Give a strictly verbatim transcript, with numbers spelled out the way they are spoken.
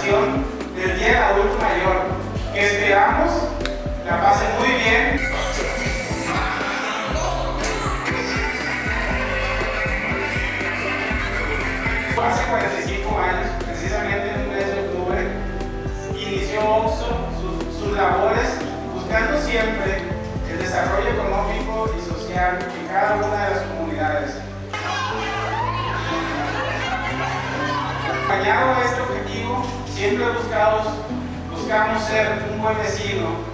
celebración del Día del Adulto Mayor, que esperamos la pasen muy bien. Hace cuarenta y cinco años, precisamente en el mes de octubre, inició OXXO sus, sus labores buscando siempre el desarrollo económico y social en cada una de las comunidades. Acompañado a este objetivo, siempre buscamos, buscamos ser un buen vecino